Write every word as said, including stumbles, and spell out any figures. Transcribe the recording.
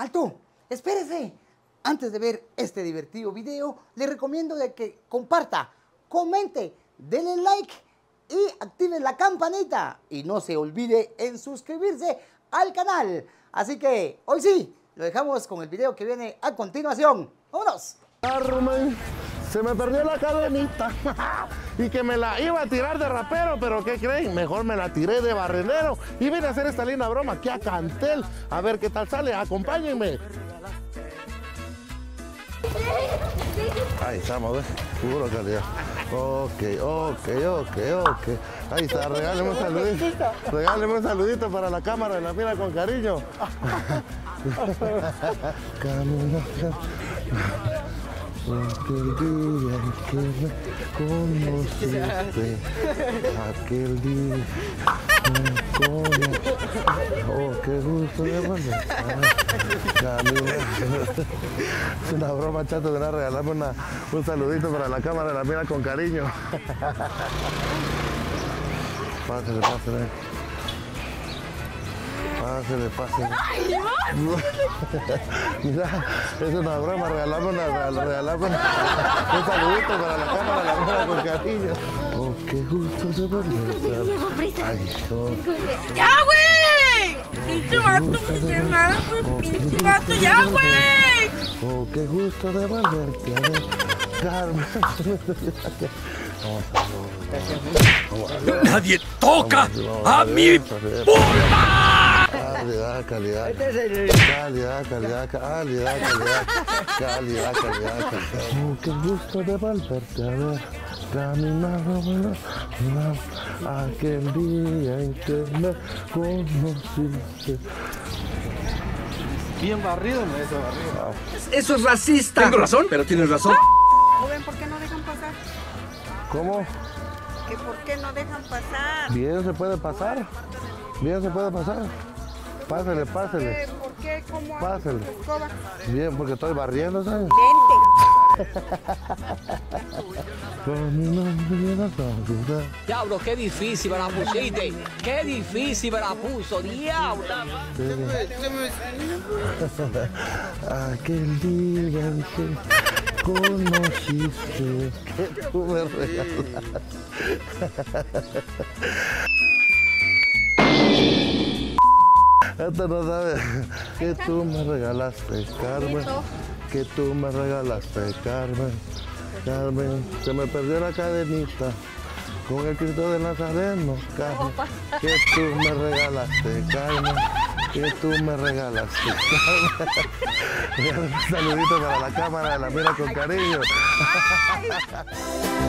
¡Alto! ¡Espérese! Antes de ver este divertido video, le recomiendo de que comparta, comente, denle like y active la campanita. Y no se olvide en suscribirse al canal. Así que, hoy sí, lo dejamos con el video que viene a continuación. ¡Vámonos! Carmen, se me perdió la cadenita y que me la iba a tirar de rapero, pero ¿qué creen? Mejor me la tiré de barrendero y vine a hacer esta linda broma aquí a Cantel. A ver qué tal sale, acompáñenme. Ahí estamos, ¿ves? Puro calidad. Ok, ok, ok, ok. Ahí está, regáleme un saludito. Regáleme un saludito para la cámara de La Mira con Cariño. Camina, aquel día en que me conociste, aquel día me conociste. Oh, qué gusto de volver. Camina. Es una broma, chato, de regalarme una, un saludito para la cámara de La Mira con Cariño. Pásale, pásale. Pásale, pásale. Mira, es una broma, regalarme una, regalarme una, un saludito para la cámara de La Mira con Cariño. Oh, qué gusto de volver. Ay, oh. ¡Ya, güey! ¡Pinche vato, pinche nada, güey! ¡Pinche vato, ya, güey! Oh, qué gusto de volverte a ver, Carmen. ¡Nadie toca a mi pulpa! Calidad, calidad. Calidad, calidad, calidad, calidad. Calidad, calidad, calidad. Oh, qué gusto de volverte a ver. Caminando, bueno, aquel día en que me conociste. Bien barrido, no, eso barrido. Eso es racista. Tengo razón, pero tienes razón. Joven, ¿por qué no dejan pasar? ¿Cómo? ¿Que por qué no dejan pasar? Bien se puede pasar. Bien se puede pasar. Pásele, pásele. ¿Por qué? ¿Cómo? Pásele. Escoba. Bien, porque estoy barriendo, ¿sabes? Vente. Diablo, qué difícil me la pusiste. Qué difícil me la puso, diablo. Aquel día en que conociste, que tú me regalaste. Esto no sabe que tú me regalaste, Carmen. Que tú me regalaste, Carmen. Carmen, se me perdió la cadenita con el Cristo de Nazareno, Carmen. Que tú me regalaste, Carmen. Que tú me regalaste, Carmen. Un saludito para la cámara de La Mira con Cariño.